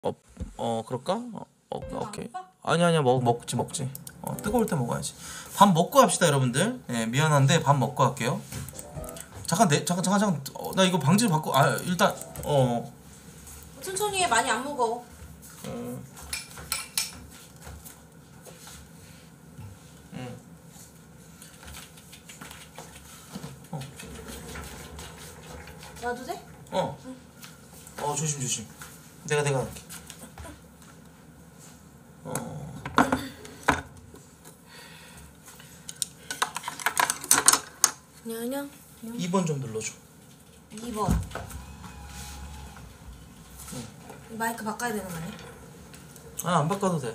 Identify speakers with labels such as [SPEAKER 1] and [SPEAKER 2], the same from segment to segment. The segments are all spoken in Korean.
[SPEAKER 1] 그럴까? 오케이. 아니야 먹지. 뜨거울 때 먹어야지. 밥 먹고 합시다 여러분들. 예, 미안한데 밥 먹고 할게요. 잠깐 나 이거 방지를 바꿔. 일단
[SPEAKER 2] 천천히 해. 많이 안 먹어. 놔도 돼?
[SPEAKER 1] 조심. 내가 할게.
[SPEAKER 2] 안녕.
[SPEAKER 1] 2번 좀 눌러줘.
[SPEAKER 2] 2번. 마이크 바꿔야 되는 거 아니야?
[SPEAKER 1] 안 바꿔도 돼.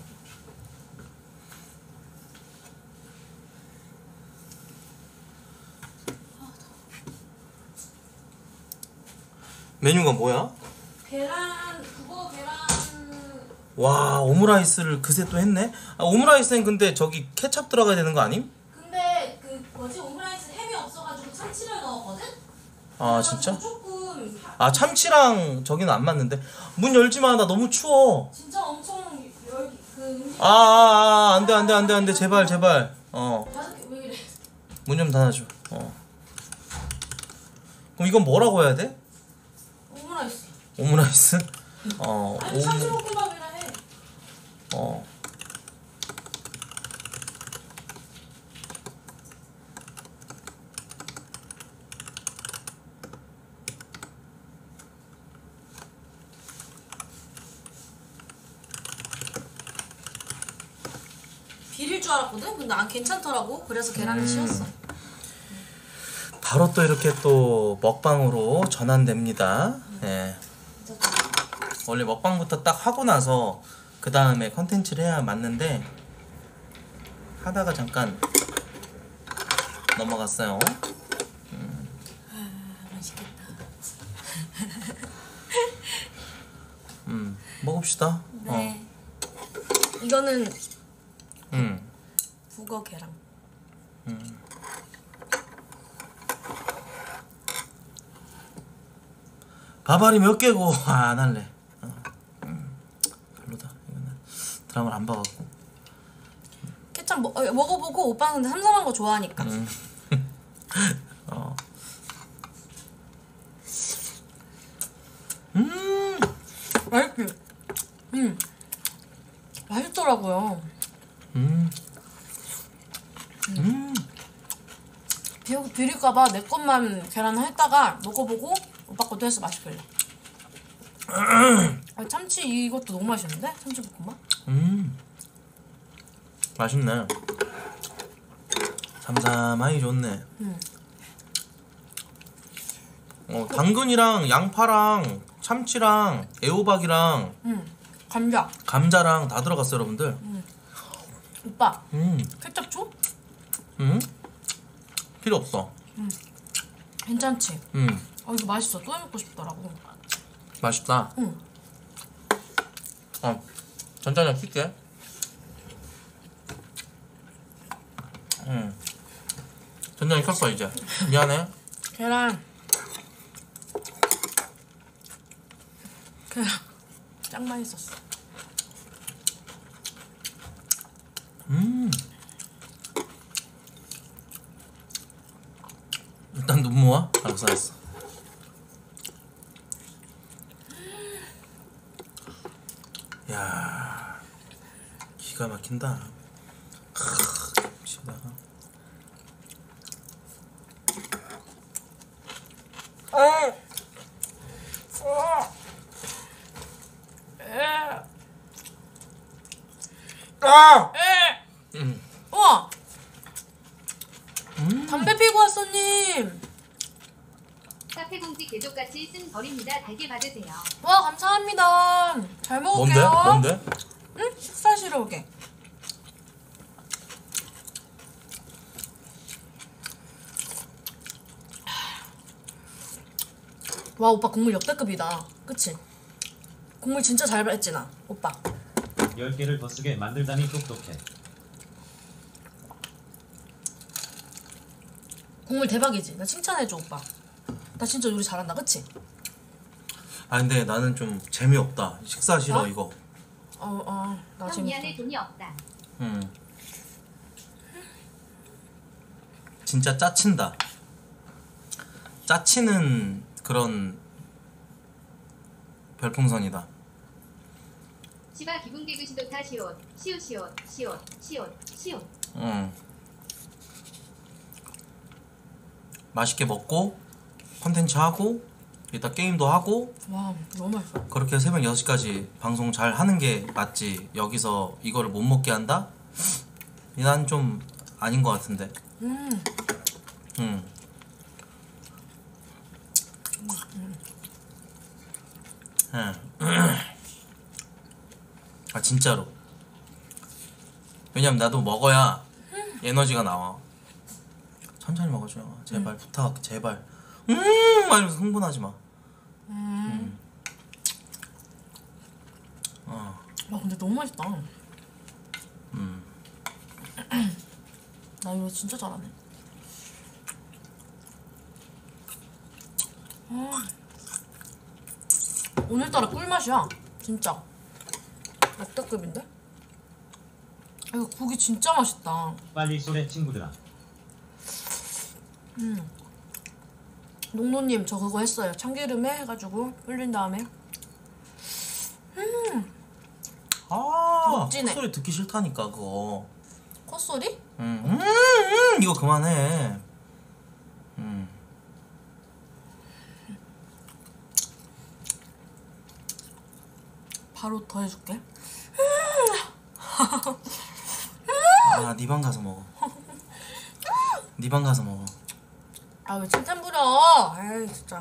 [SPEAKER 1] 메뉴가 뭐야?
[SPEAKER 2] 국어 계란.
[SPEAKER 1] 와, 오므라이스를 그새 또 했네? 오므라이스는 근데 저기 케찹 들어가야 되는 거 아님?
[SPEAKER 2] 근데 오므라이스 햄이 없어가지고 참치를 넣었거든?
[SPEAKER 1] 진짜?
[SPEAKER 2] 조금
[SPEAKER 1] 참치랑 저기는 안 맞는데. 문 열지 마. 나 너무 추워.
[SPEAKER 2] 진짜 엄청 음식.
[SPEAKER 1] 안 돼. 제발.
[SPEAKER 2] 왜 이래?
[SPEAKER 1] 문 좀 닫아줘. 그럼 이건 뭐라고 해야 돼?
[SPEAKER 2] 오므라이스.
[SPEAKER 1] 오므라이스?
[SPEAKER 2] 아니 참치볶음밥이라 해. 비릴 줄 알았거든? 근데 안 괜찮더라고. 그래서 계란을 씌웠어.
[SPEAKER 1] 바로 또 이렇게 또 먹방으로 전환됩니다. 예. 원래 먹방부터 딱 하고 나서 그 다음에 컨텐츠를 해야 맞는데 하다가 잠깐 넘어갔어요.
[SPEAKER 2] 맛있겠다.
[SPEAKER 1] 먹읍시다.
[SPEAKER 2] 네. 이거는
[SPEAKER 1] 음.
[SPEAKER 2] 북어 계란.
[SPEAKER 1] 밥알이 몇 개고 안 할래. 별로다. 이거는 드라마를 안 봐갖고.
[SPEAKER 2] 케찹 먹어보고 오빠는 근데 삼삼한 거 좋아하니까. 맛있지? 맛있더라고요. 비릴까봐 내 것만 계란 했다가 먹어보고 오빠 것도 해서 맛있길래. 참치 이것도 너무 맛있는데? 참치볶음밥?
[SPEAKER 1] 맛있네. 삼삼하니 좋네. 당근이랑 양파랑 참치랑 애호박이랑 감자랑 다 들어갔어 여러분들.
[SPEAKER 2] 오빠 케첩 줘?
[SPEAKER 1] 필요 없어.
[SPEAKER 2] 괜찮지? 이거 맛있어. 또 해먹고 싶더라고.
[SPEAKER 1] 맛있다. 전자레인지 킬게. 전자레인지 켰어 이제. 미안해.
[SPEAKER 2] 계란 짱 맛있었어.
[SPEAKER 1] 일단 눈 모아. 알았어. 야, 기가 막힌다. 김치다.
[SPEAKER 2] 우와! 담배 피고 왔어님.
[SPEAKER 3] 카페 공지 개족같이 쓴 벌입니다. 달게 받으세요.
[SPEAKER 2] 와 감사합니다. 잘 먹을게요.
[SPEAKER 1] 뭔데?
[SPEAKER 2] 응? 식사실에 오게. 와 오빠 국물 역대급이다. 그치? 국물 진짜 잘 했지 나 오빠.
[SPEAKER 4] 10개를 더 쓰게 만들다니 똑똑해.
[SPEAKER 2] 국물 대박이지. 나 칭찬해줘 오빠. 나 진짜 요리 잘한다. 그치?
[SPEAKER 1] 아 근데 나는 좀 재미없다. 식사 싫어
[SPEAKER 2] 어?
[SPEAKER 1] 이거.
[SPEAKER 2] 나
[SPEAKER 3] 형
[SPEAKER 2] 재밌다.
[SPEAKER 3] 미안해 돈이 없다.
[SPEAKER 1] 진짜 짜친다. 짜치는 그런 별풍선이다.
[SPEAKER 3] 시바 기분 개그 시도타 시옷 시옷 시옷 시옷 시옷 시옷.
[SPEAKER 1] 맛있게 먹고 컨텐츠 하고 이따 게임도 하고
[SPEAKER 2] 와 너무 맛있어.
[SPEAKER 1] 그렇게 새벽 6시까지 방송 잘 하는 게 맞지. 여기서 이거를 못 먹게 한다? 난 좀 아닌 것 같은데. 아 진짜로. 왜냐면 나도 먹어야 에너지가 나와. 천천히 먹어줘요. 제발 부탁할게 제발. 말면서 흥분하지 마.
[SPEAKER 2] 와 근데 너무 맛있다. 나 이거 진짜 잘하네. 오늘따라 꿀맛이야. 진짜. 역대급인데? 이거 국이 진짜 맛있다.
[SPEAKER 4] 빨리 쏘래 친구들아.
[SPEAKER 2] 농노님 저 그거 했어요. 참기름에 해가지고 불린 다음에
[SPEAKER 1] 아
[SPEAKER 2] 멋지네.
[SPEAKER 1] 소리 듣기 싫다니까 그거.
[SPEAKER 2] 콧소리?
[SPEAKER 1] 이거 그만해.
[SPEAKER 2] 바로 더 해줄게.
[SPEAKER 1] 아 네 방 가서 먹어. 네 방 가서 먹어.
[SPEAKER 2] 아 왜 칭찬 부려? 에이 진짜.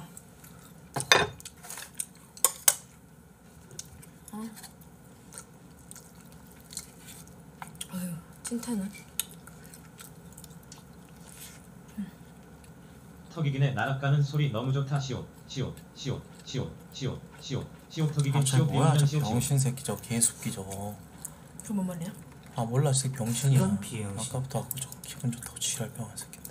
[SPEAKER 2] 아유 칭찬은.
[SPEAKER 4] 턱이긴에 날아가는 소리 너무 좋다. 시옷 시옷 시옷 시옷 시옷 시옷 시옷 턱이긴
[SPEAKER 1] 저
[SPEAKER 4] 시옷
[SPEAKER 1] 뭐야
[SPEAKER 4] 비우면
[SPEAKER 1] 저
[SPEAKER 4] 시옷 시옷.
[SPEAKER 1] 병신 새끼 저 개새끼 저거.
[SPEAKER 2] 그게 뭔 말이야?
[SPEAKER 1] 아 몰라 저 새끼 병신이야.
[SPEAKER 5] 이런 비응신.
[SPEAKER 1] 아까부터 하고 저거 기분 좋다고 지랄 병한 새끼인데.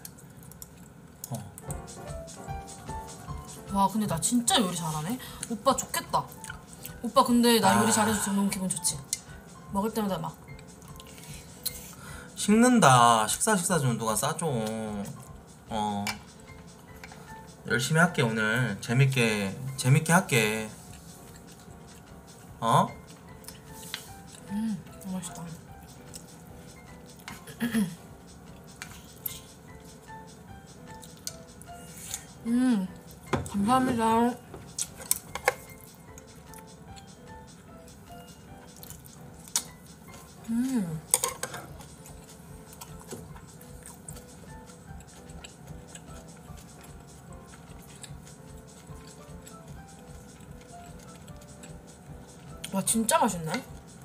[SPEAKER 2] 와 근데 나 진짜 요리 잘하네. 오빠 좋겠다. 오빠 근데 나 요리 잘해서 너무 기분 좋지. 먹을 때마다 막
[SPEAKER 1] 식는다. 식사 좀 누가 싸줘. 열심히 할게 오늘. 재밌게 할게.
[SPEAKER 2] 너무 맛있다. 감사합니다. 와 진짜 맛있네.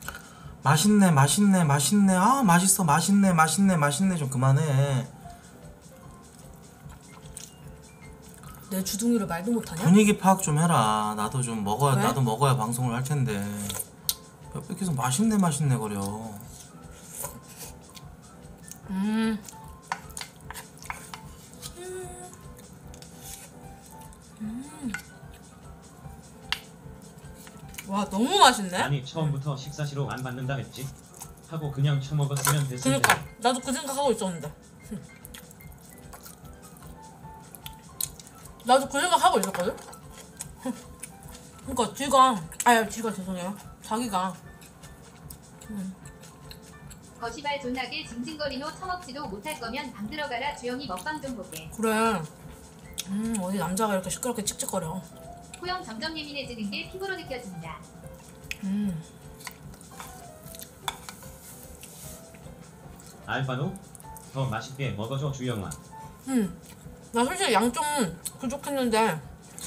[SPEAKER 1] 맛있네. 아 맛있어. 맛있네. 좀 그만해.
[SPEAKER 2] 내 주둥이를 말도 못하냐?
[SPEAKER 1] 분위기 파악 좀 해라. 나도 좀 먹어야
[SPEAKER 2] 왜?
[SPEAKER 1] 나도 먹어야 방송을 할 텐데. 옆에 계속 맛있네 거려.
[SPEAKER 2] 와 너무 맛있네.
[SPEAKER 4] 아니 처음부터 식사시로 안 받는다 했지. 하고 그냥 처먹었으면 됐을
[SPEAKER 2] 그러니까
[SPEAKER 4] 텐데.
[SPEAKER 2] 나도 그 생각하고 있었는데. 나도 그 생각하고 있었거든. 그러니까 지가 죄송해요. 자기가
[SPEAKER 3] 거시발 존나게 징징거리노 처먹지도 못할 거면 방 들어가라. 주영이 먹방 좀 보게.
[SPEAKER 2] 그래. 어디 남자가 이렇게 시끄럽게 칙칙거려.
[SPEAKER 3] 호영 점점 예민해지는 게 피부로 느껴진다.
[SPEAKER 4] 알바노 더 맛있게 먹어줘 주영아.
[SPEAKER 2] 나 솔직히 양 좀 부족했는데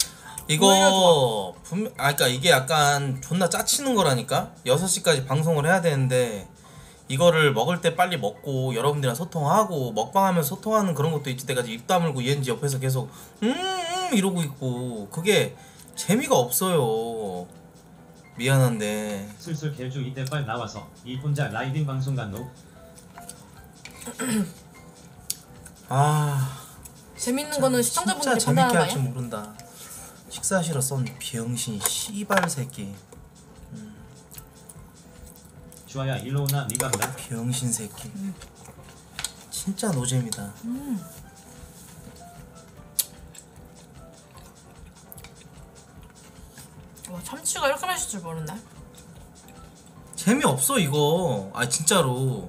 [SPEAKER 1] 이거 그러니까 이게 약간 존나 짜치는 거라니까. 6시까지 방송을 해야 되는데 이거를 먹을 때 빨리 먹고 여러분들이랑 소통하고 먹방하면서 소통하는 그런 것도 있지. 내가 입 다물고 이은지 옆에서 계속 이러고 있고 그게 재미가 없어요. 미안한데.
[SPEAKER 4] 슬슬 개주 이때 빨 나와서 이 혼자 라이딩 방송 간노.
[SPEAKER 1] 아
[SPEAKER 2] 재밌는 거는 시청자분들이
[SPEAKER 1] 진짜 재밌게
[SPEAKER 2] 판단하는 거
[SPEAKER 1] 할 줄
[SPEAKER 2] 아니야?
[SPEAKER 1] 모른다. 식사하시러 쏜 병신 씨발 새끼.
[SPEAKER 4] 주아야 일로 오나 니가 간다.
[SPEAKER 1] 병신 새끼. 진짜 노잼이다.
[SPEAKER 2] 와 참치가 이렇게 맛있을 줄 모르네.
[SPEAKER 1] 재미없어 이거. 아 진짜로.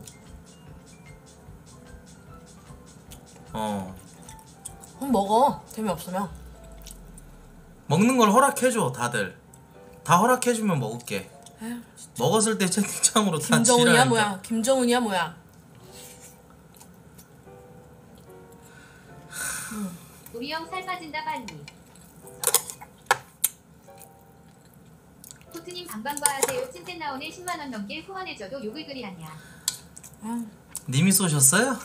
[SPEAKER 2] 그럼 먹어. 재미없으면.
[SPEAKER 1] 먹는 걸 허락해줘 다들. 다 허락해주면 먹을게.
[SPEAKER 2] 에휴,
[SPEAKER 1] 먹었을 때 채팅창으로 다
[SPEAKER 2] 김정은이야
[SPEAKER 1] 지랄하니까.
[SPEAKER 2] 뭐야? 김정은이야 뭐야?
[SPEAKER 3] 우리 형 살 빠진다 빨리. 코트님 방방과하세요. 찐텐 나오네 10만원 넘게 후원해줘도 욕을 그리 하냐.
[SPEAKER 1] 님이 쏘셨어요?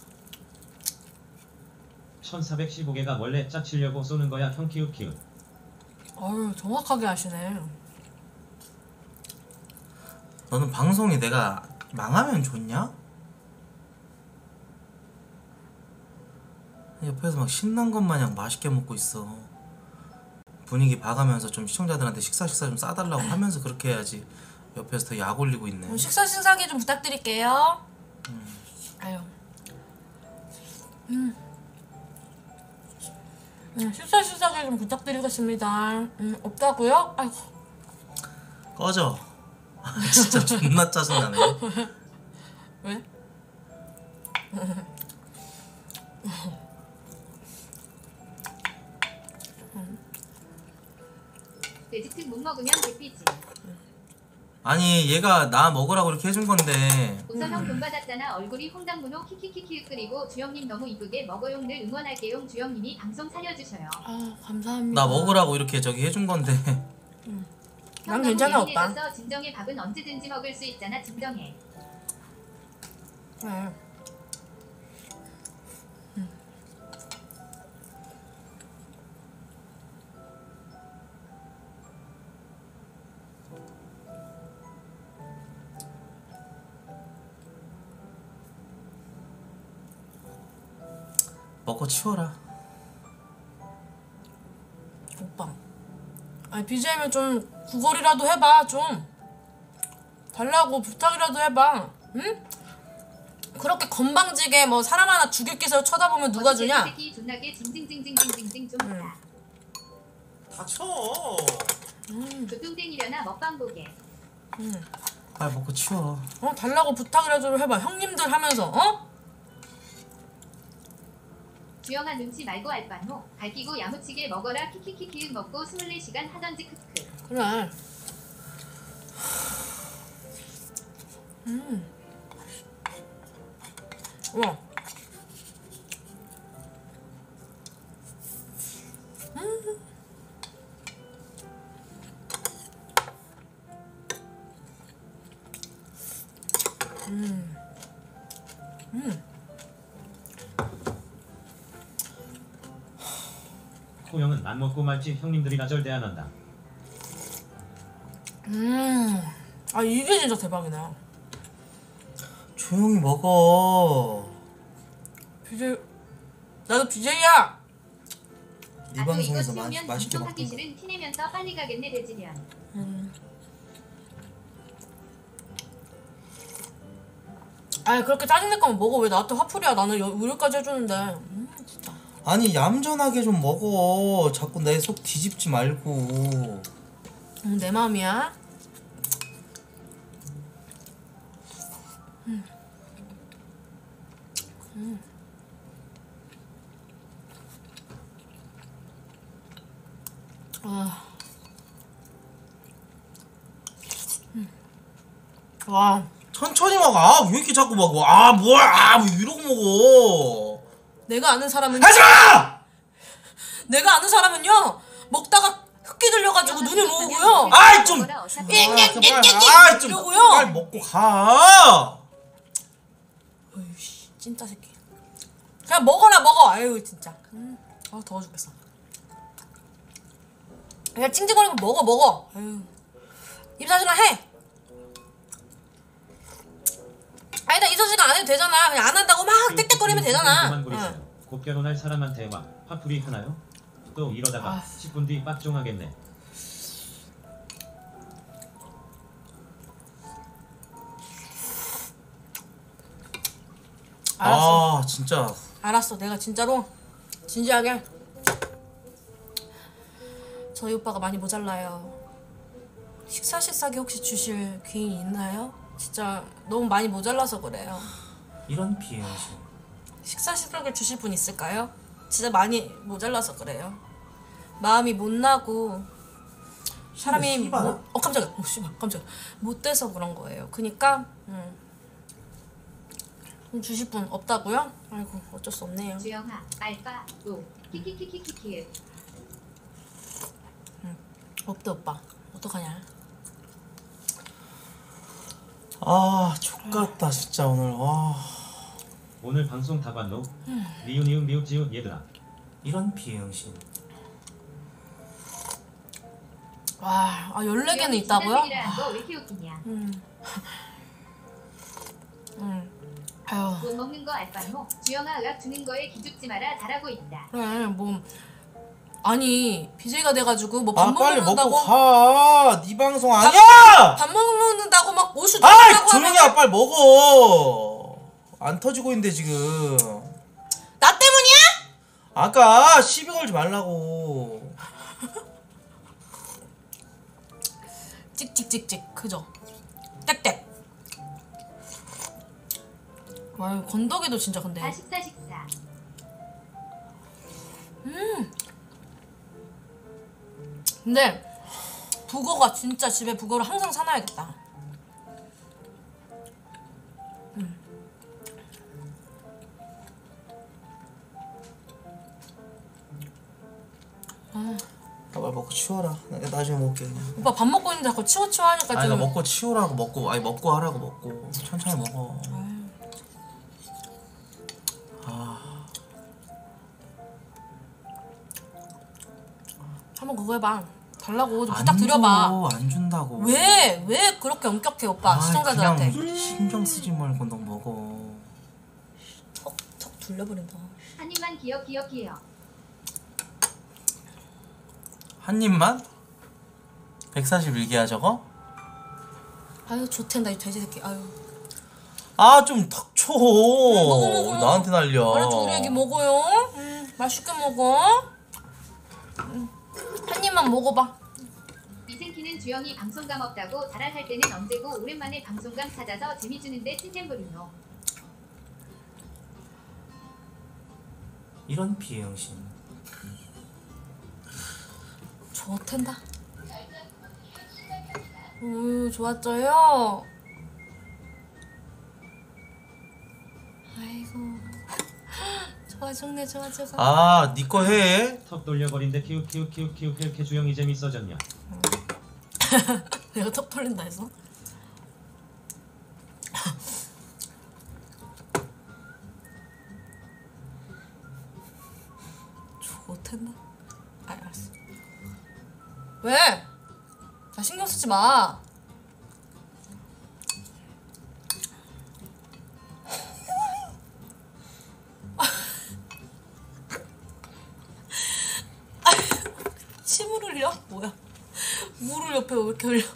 [SPEAKER 4] 1415개가 원래 짜치려고 쏘는 거야 형 키읔.
[SPEAKER 2] 어휴 정확하게 하시네.
[SPEAKER 1] 너는 방송이 내가 망하면 좋냐? 옆에서 막 신난 것 마냥 맛있게 먹고 있어. 분위기 봐가면서 좀 시청자들한테 식사 좀 싸달라고 하면서 그렇게 해야지. 옆에서 더 약 올리고 있네.
[SPEAKER 2] 그럼 식사 신사기 좀 부탁드릴게요. 아유. 식사 신사기 좀 부탁드리겠습니다. 없다고요? 아이고.
[SPEAKER 1] 꺼져. 진짜 존나 짜증나네.
[SPEAKER 2] 왜?
[SPEAKER 3] 돼지특 못 먹으면 대피지.
[SPEAKER 1] 아니 얘가 나 먹으라고 이렇게 해준 건데
[SPEAKER 3] 우선 형 돈 받았잖아. 얼굴이 홍당무노 키키키키. 그리고 주영님 너무 이쁘게 먹어용. 늘 응원할게용. 주영님이 방송 살려주셔요.
[SPEAKER 2] 아 감사합니다.
[SPEAKER 1] 나 먹으라고 이렇게 저기 해준 건데
[SPEAKER 2] 난 괜찮아 오빠.
[SPEAKER 3] 예민해져서 진정해. 밥은 언제든지 먹을 수 있잖아. 진정해.
[SPEAKER 2] 그래.
[SPEAKER 1] 먹고 치워라.
[SPEAKER 2] 오빠. 아니 BJ면 좀 구걸이라도 해봐 좀. 달라고 부탁이라도 해봐. 응? 그렇게 건방지게 뭐 사람 하나 죽일 기세로 쳐다보면 누가 주냐?
[SPEAKER 3] 새끼 존나게 징징징징징징징 좀 하다.
[SPEAKER 1] 닥쳐.
[SPEAKER 3] 교통땡이려나 먹방 보게.
[SPEAKER 1] 빨리 먹고 치워.
[SPEAKER 2] 달라고 부탁이라도 해봐. 형님들 하면서
[SPEAKER 3] 주영아 눈치 말고 알바노. 갈기고 야무치게 먹어라. 키키키키. 먹고 24시간 하던지 크크.
[SPEAKER 2] 그래. 우와.
[SPEAKER 4] 호영은 안 먹고 말지 형님들이나 절대 안 한다.
[SPEAKER 2] 아 이게 진짜 대박이네.
[SPEAKER 1] 조용히 먹어.
[SPEAKER 2] BJ 나도 BJ야.
[SPEAKER 1] 네
[SPEAKER 3] 나도 이거
[SPEAKER 1] 방송에서
[SPEAKER 3] 치우면
[SPEAKER 1] 맛있게
[SPEAKER 3] 방송하기
[SPEAKER 1] 먹던 거.
[SPEAKER 3] 싫은 티내면서 빨리 가겠네. 돼지련.
[SPEAKER 2] 아니 그렇게 짜증낼 거면 먹어. 왜 나한테 화풀이야. 나는 의료까지 해주는데. 진짜.
[SPEAKER 1] 아니 얌전하게 좀 먹어. 자꾸 내 속 뒤집지 말고.
[SPEAKER 2] 내 마음이야. 와.
[SPEAKER 1] 천천히 먹어. 아, 왜 이렇게 자꾸 먹어? 아, 뭐야? 아, 뭐 이러고 먹어.
[SPEAKER 2] 내가 아는 사람은
[SPEAKER 1] 하지마!
[SPEAKER 2] 내가 아는 사람은요 먹다가 흑기 들려가지고 눈을 모으고요.
[SPEAKER 1] 아이 좀.
[SPEAKER 3] 먹어라, 어차피.
[SPEAKER 1] 아이 좀.
[SPEAKER 2] 이러고요.
[SPEAKER 1] 빨리 먹고 가.
[SPEAKER 2] 어이씨 찐따 새끼. 그냥 먹어라 먹어. 아유 진짜. 더워 죽겠어. 그냥 찡찡거리고 먹어. 아유. 입사지나 해. 아니다 이서지가 안 해도 되잖아. 그냥 안 한다고 막 땡땡거리면 되잖아.
[SPEAKER 4] 그만 부리세요. 곧 결혼할 사람한테 화풀이 하나요? 또 이러다가 10분 뒤 빡종하겠네.
[SPEAKER 2] 알았어.
[SPEAKER 1] 아 진짜
[SPEAKER 2] 알았어. 내가 진짜로 진지하게 저희 오빠가 많이 모자라요. 식사 식사기 혹시 주실 귀인 있나요? 진짜 너무 많이 모자라서 그래요.
[SPEAKER 1] 이런 비응신.
[SPEAKER 2] 식사 식사기 주실 분 있을까요? 진짜 많이 모자라서 그래요. 마음이 못 나고 사람이
[SPEAKER 1] 씨발.
[SPEAKER 2] 깜짝이야. 씨발 깜짝이야. 못 돼서 그런 거예요. 그니까 주실 분 없다고요? 아이고 어쩔 수 없네요.
[SPEAKER 3] 주영아 알바 로 키키키키키키.
[SPEAKER 2] 없대 오빠. 어떡하냐?
[SPEAKER 1] 아 족같다 진짜 오늘. 와
[SPEAKER 4] 오늘 방송 다관로. 니은이응 미웃지읒 얘들아.
[SPEAKER 1] 이런 비응신.
[SPEAKER 2] 와, 14개는 있다고요?
[SPEAKER 3] 거왜 이렇게 웃기냐?
[SPEAKER 2] 아유,
[SPEAKER 3] 못 먹는 거 알바노. 주영아 의학 주는 거에 기죽지 마라 잘하고 있다.
[SPEAKER 2] 그래, 뭐 아니 BJ가 돼가지고 뭐 밥
[SPEAKER 1] 아 빨리 먹고
[SPEAKER 2] 먹는다고
[SPEAKER 1] 가. 네 방송 아니야.
[SPEAKER 2] 밥 먹는다고 막 옷을
[SPEAKER 1] 아
[SPEAKER 2] 주려고
[SPEAKER 1] 조용히
[SPEAKER 2] 하면
[SPEAKER 1] 해. 빨리 먹어. 안 터지고 있는데 지금.
[SPEAKER 2] 나 때문이야?
[SPEAKER 1] 아까 시비 걸지 말라고.
[SPEAKER 2] 찍찍찍찍 그죠? 땡땡. 와, 건더기도 진짜 근데.
[SPEAKER 3] 다 식사 식사.
[SPEAKER 2] 근데 북어가 진짜 집에 북어를 항상 사놔야겠다.
[SPEAKER 1] 빨리 먹고 치워라. 내가 나중에 먹을게 그냥.
[SPEAKER 2] 오빠 밥 먹고 있는데 자꾸 치워치워 하니까
[SPEAKER 1] 아니 나
[SPEAKER 2] 좀.
[SPEAKER 1] 먹고 치우라고 먹고 아니 먹고 하라고 먹고 천천히 먹어.
[SPEAKER 2] 한번 그거 해봐. 달라고 좀
[SPEAKER 1] 안
[SPEAKER 2] 부탁드려봐.
[SPEAKER 1] 줘, 안 준다고.
[SPEAKER 2] 왜 그렇게 엄격해 오빠 시청자들한테.
[SPEAKER 1] 그냥 신경 쓰지 말고 너 먹어.
[SPEAKER 2] 턱 돌려버린다.
[SPEAKER 3] 한 입만 기억 기억해요.
[SPEAKER 1] 한 입만? 141개야 저거?
[SPEAKER 2] 아유 좋텐다 이 돼지 새끼. 아유.
[SPEAKER 1] 아 좀 닥쳐.
[SPEAKER 2] 먹어.
[SPEAKER 1] 나한테 날려.
[SPEAKER 2] 알았죠 우리 애기 먹어요. 맛있게 먹어. 한 입만 먹어봐.
[SPEAKER 3] 미생키는 주영이 방송감 없다고 자랑할 때는 언제고 오랜만에 방송감 찾아서 재미주는데 찐템버리노.
[SPEAKER 1] 이런 비응신.
[SPEAKER 2] 좋텐다. 좋았죠요. 아이고 좋아 죽네 좋아 죽어.
[SPEAKER 1] 아 니 거 해.
[SPEAKER 4] 턱 돌려버린데 키읔 이렇게 주영이 재밌어졌냐.
[SPEAKER 2] 내가 턱 털린다 해서? 좋텐다. 알았어. 왜? 나 신경 쓰지 마. 침을 흘려? 뭐야? 물을 옆에 왜 이렇게 흘려?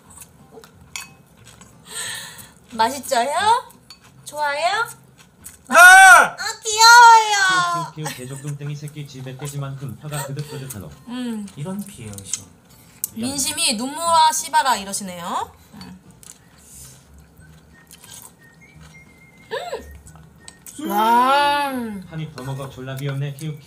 [SPEAKER 2] 맛있어요? 좋아요?
[SPEAKER 1] 아!
[SPEAKER 2] 귀여워요.
[SPEAKER 4] 키읔 개족뚱땡이 새끼 집에 떼지만큼 혀가 그득그득하노.
[SPEAKER 1] 이런 비응신.
[SPEAKER 2] 민심이 눈물아 씨바라 이러시네요. 와.
[SPEAKER 4] 한 입 더 먹어 졸라 귀엽네 키읔.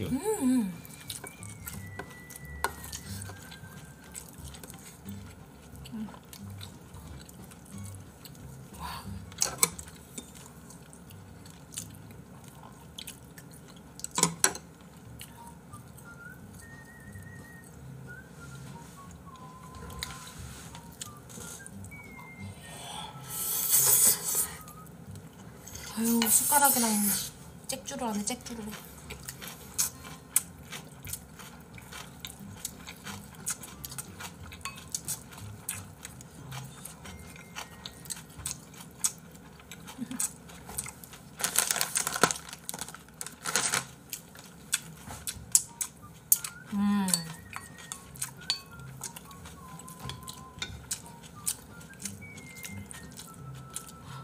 [SPEAKER 2] 아유 숟가락이랑 잭주를 하네 잭주를 해.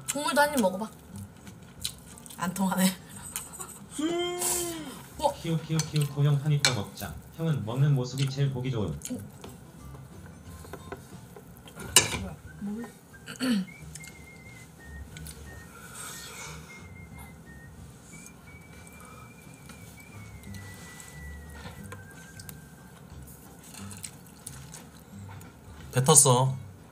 [SPEAKER 2] 국물도 한 입 먹어봐. 안 통하네.
[SPEAKER 4] 키읔 고형 한 입 더 먹자. 형은 먹는 모습이 제일 보기 좋음.
[SPEAKER 1] 뱉었어.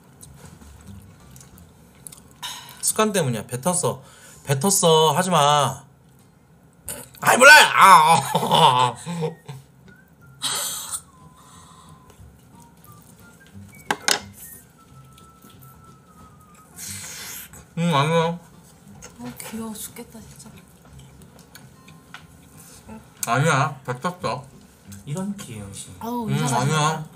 [SPEAKER 1] 습관 때문이야. 뱉었어. 하지마. 아이 몰라. 아니야.
[SPEAKER 2] 귀여워 죽겠다 진짜.
[SPEAKER 1] 아니야. 뱉었어.
[SPEAKER 5] 이런 귀여우신.
[SPEAKER 2] 아우 이상하다.
[SPEAKER 1] 아니야.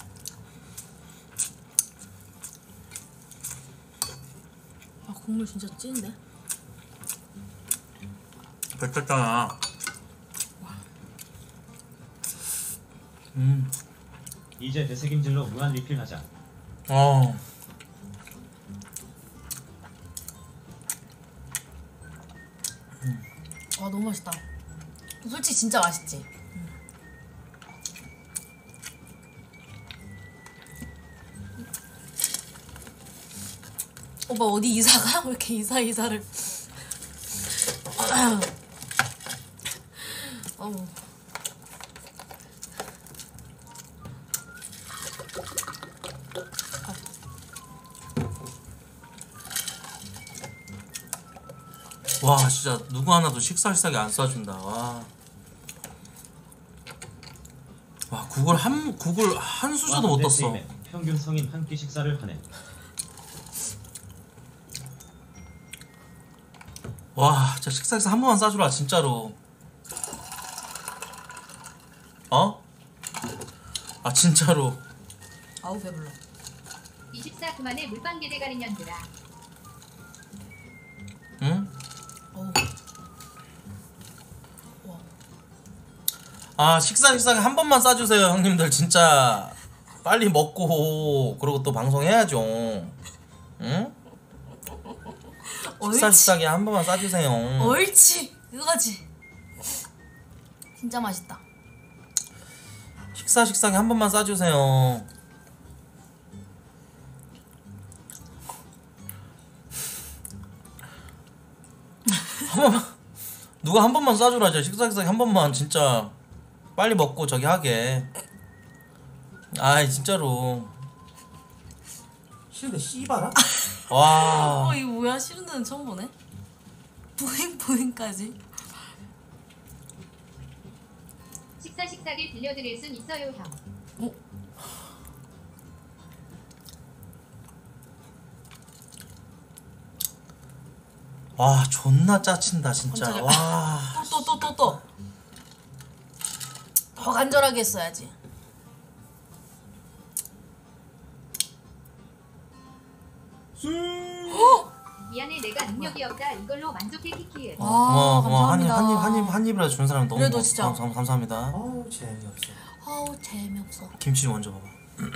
[SPEAKER 2] 아 국물 진짜 찐데?
[SPEAKER 1] 뱉었잖아.
[SPEAKER 4] 이제 되새김질로 무한 리필하자.
[SPEAKER 1] 어.
[SPEAKER 2] 와 너무 맛있다. 솔직히 진짜 맛있지? 오빠 어디 이사가? 왜 이렇게 이사를 어우.
[SPEAKER 1] 와 진짜 누구 하나도 식사하게 안 싸준다. 와 국을 한 수저도 못 떴어.
[SPEAKER 4] 평균 성인 한 끼 식사를 하네.
[SPEAKER 1] 와 진짜 식사에서 한 번만 싸주라 진짜로. 어? 아 진짜로.
[SPEAKER 2] 아우 배불러.
[SPEAKER 3] 24 그만의 물방개 대가리 년들아.
[SPEAKER 1] 응?
[SPEAKER 2] 어우.
[SPEAKER 1] 아 식사하게 한 번만 싸주세요 형님들. 진짜 빨리 먹고 그러고 또 방송해야죠. 응? 식사하게 한 번만 싸주세요.
[SPEAKER 2] 옳지 그거지. 진짜 맛있다.
[SPEAKER 1] 식사하게 한 번만 싸주세요. 한 번만 누가 한 번만 싸주라죠. 식사하게 한 번만 진짜 빨리 먹고 저기 하게. 아이 진짜로.
[SPEAKER 5] 싫은데 씨발아?
[SPEAKER 1] 와
[SPEAKER 2] 이거 뭐야? 싫은 데는 처음 보네. 부잉까지.
[SPEAKER 3] 식사게 들려드릴 순 있어요 형.
[SPEAKER 1] 와 존나 짜친다 진짜.
[SPEAKER 2] 깜짝이야.
[SPEAKER 1] 와
[SPEAKER 2] 또. 더 간절하게 했어야지.
[SPEAKER 3] 미안해 내가 능력이 없다 이걸로 만족해 키키은.
[SPEAKER 1] 고마워.
[SPEAKER 2] 감사합니다.
[SPEAKER 1] 한 입이라도 준 사람 너무
[SPEAKER 2] 그래도 진짜.
[SPEAKER 1] 감사합니다.
[SPEAKER 5] 아우 재미없어.
[SPEAKER 2] 아우 재미없어.
[SPEAKER 1] 김치 먼저 봐봐.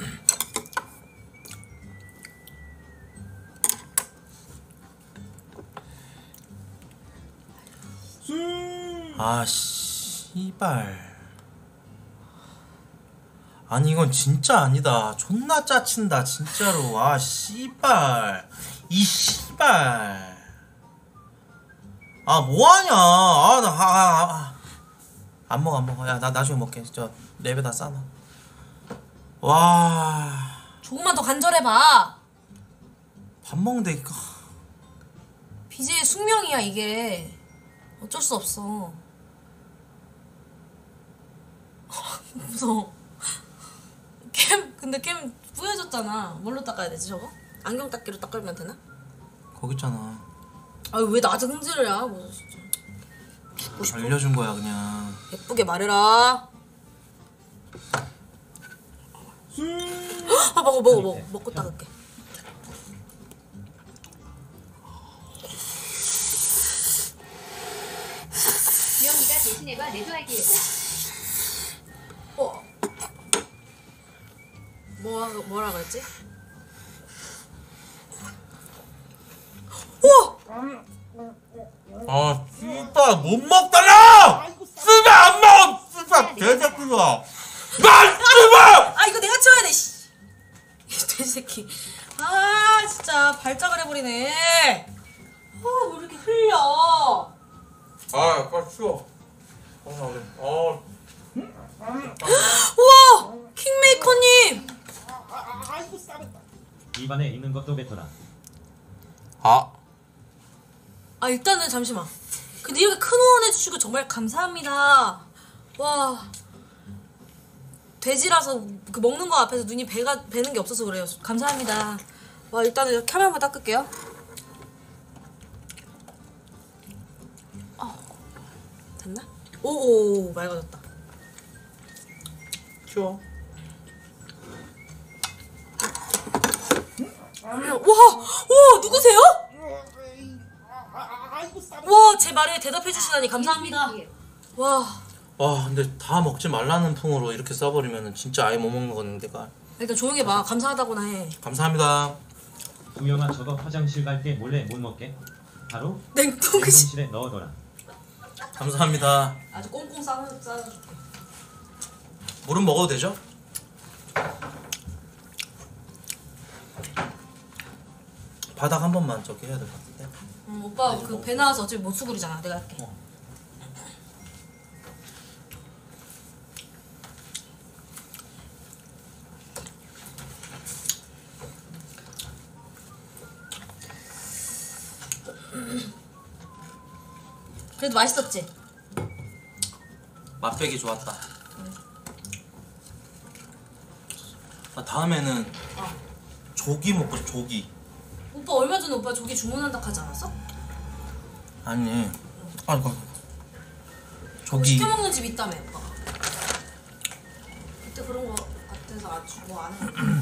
[SPEAKER 1] 아 씨발. 아니 이건 진짜 아니다. 존나 짜친다 진짜로. 아 씨발. 이 씨발. 아 뭐하냐. 안 먹어. 야 나 나중에 먹게. 저 랩에다 싸놔. 와.
[SPEAKER 2] 조금만 더 간절해봐.
[SPEAKER 1] 밥 먹는데 이거.
[SPEAKER 2] BJ의 숙명이야 이게. 어쩔 수 없어. 무서워. 근데 캠 뿌여졌잖아. 뭘로 닦아야 되지 저거? 안경 닦기로 닦으면 되나?
[SPEAKER 1] 거기 있잖아.
[SPEAKER 2] 아유 왜 낮은 흥질이야 뭐 진짜. 죽고 싶어.
[SPEAKER 1] 알려준 거야 그냥.
[SPEAKER 2] 예쁘게 말해라. 아 먹고 닦을게.
[SPEAKER 3] 주영이가 대신해봐 내조할게 여자.
[SPEAKER 2] 뭐라 그랬지? 우와!
[SPEAKER 1] 아, 못 먹잖아! 쓰면 안 먹어! 쓰면 개새끼야! 난 쓰면!
[SPEAKER 2] 아 이거 내가 치워야 돼. 씨. 이 돼지새끼. 아 진짜 발작을 해버리네. 아왜 이렇게 흘려?
[SPEAKER 1] 아, 빨리 치워.
[SPEAKER 2] 우와 킹메이커님.
[SPEAKER 4] 입안에 있는 것도 뱉어라.
[SPEAKER 2] 아 일단은 잠시만. 근데 이렇게 큰 후원해주시고 정말 감사합니다. 와 돼지라서 그 먹는 거 앞에서 눈이 배는 게 없어서 그래요. 감사합니다. 와 일단은 카메라 한번 닦을게요. 됐나? 오오 맑아졌다.
[SPEAKER 1] 치워.
[SPEAKER 2] 와 누구세요? 와 제 말에 대답해 주시다니 감사합니다. 와
[SPEAKER 1] 와, 근데 다 먹지 말라는 풍으로 이렇게 써버리면 진짜 아예 못 먹는 건데, 내가.
[SPEAKER 2] 일단 조용히 봐. 감사하다고나 해.
[SPEAKER 1] 감사합니다.
[SPEAKER 4] 우영아 저거 화장실 갈 때 몰래 못 먹게. 바로
[SPEAKER 2] 냉동실
[SPEAKER 4] 냉동실에 넣어둬라.
[SPEAKER 1] 감사합니다.
[SPEAKER 2] 아주 꽁꽁 싸줄게.
[SPEAKER 1] 물은 먹어도 되죠? 바닥 한 번만 저기 해야 될 것 같은데.
[SPEAKER 2] 오빠 그 배 나와서 어차피 못 수그리잖아. 내가 할게. 그래도 맛있었지?
[SPEAKER 1] 맛배기 좋았다. 나 다음에는 조기 먹고 싶어, 조기.
[SPEAKER 2] 오빠 얼마 전에 오빠 조기 주문한다 하지 않았어?
[SPEAKER 1] 아니, 아이고.
[SPEAKER 2] 그거
[SPEAKER 1] 조기.
[SPEAKER 2] 시켜 먹는 집 있다며 오빠가. 그때 그런 거 같아서 아주 뭐 안 해.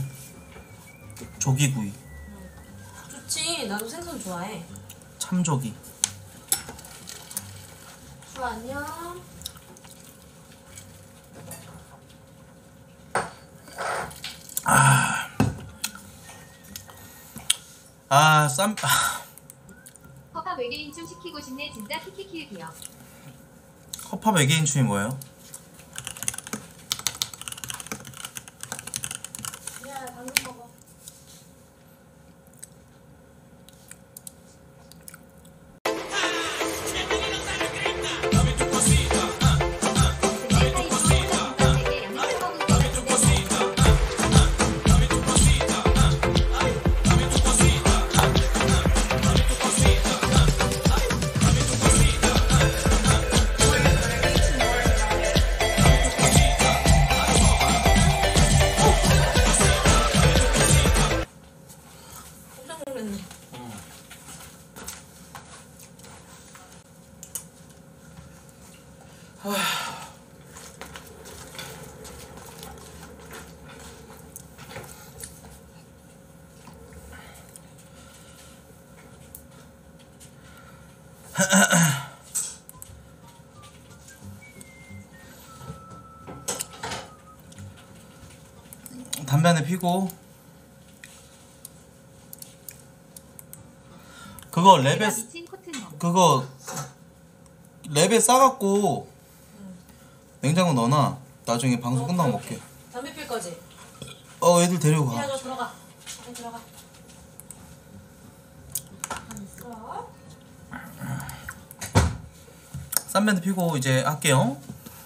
[SPEAKER 1] 조기구이.
[SPEAKER 2] 좋지. 나도 생선 좋아해.
[SPEAKER 1] 참조기.
[SPEAKER 2] 수아 안녕.
[SPEAKER 3] 허파 외계인 좀 시키고 싶네 진짜 키키키키요.
[SPEAKER 1] 허팝 외계인 춤이 뭐예요?
[SPEAKER 2] 야 방금 먹어. 깜짝 놀랐네.
[SPEAKER 1] 담배 한 대 피고. 그거
[SPEAKER 3] 내가
[SPEAKER 1] 랩에
[SPEAKER 3] 미친 코트놈.
[SPEAKER 1] 그거 랩에 싸갖고 냉장고 넣어놔. 나중에 방송 끝나고 먹게.
[SPEAKER 2] 담배 필 거지?
[SPEAKER 1] 애들 데리고 가.
[SPEAKER 2] 야, 너 들어가. 빨리 들어가. 있어.
[SPEAKER 1] 쌈밴드 피고 이제 할게요.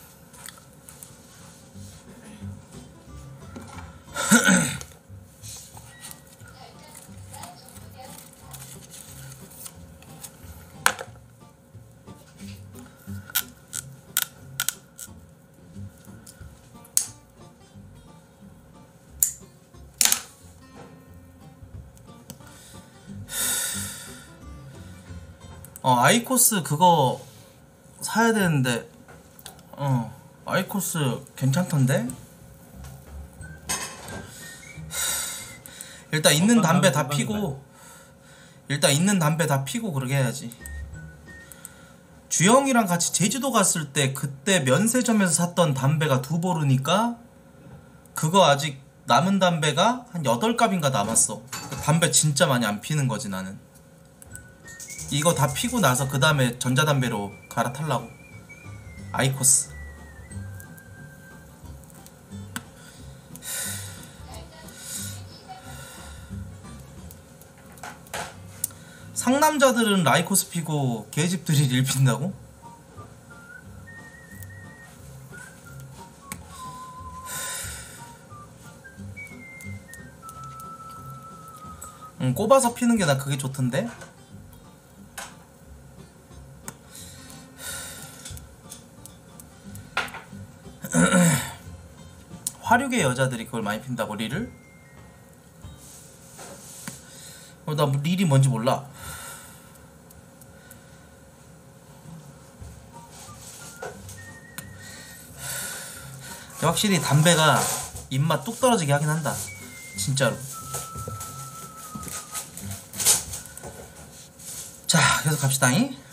[SPEAKER 1] 아이코스 그거 사야 되는데 아이코스 괜찮던데? 일단 있는 담배 다 피고 그러게 해야지. 주영이랑 같이 제주도 갔을 때 그때 면세점에서 샀던 담배가 2보르니까 그거 아직 남은 담배가 한 8갑인가 남았어. 담배 진짜 많이 안 피는 거지 나는. 이거 다 피고 나서 그 다음에 전자담배로 갈아탈라고. 아이코스. 상남자들은 라이코스 피고 개집들이 릴 핀다고? 꼽아서 피는 게 나 그게 좋던데? 화류계 여자들이 그걸 많이 핀다고 릴을? 나 릴이 뭔지 몰라. 확실히 담배가 입맛 뚝 떨어지게 하긴 한다. 진짜로. 자, 계속 갑시다잉.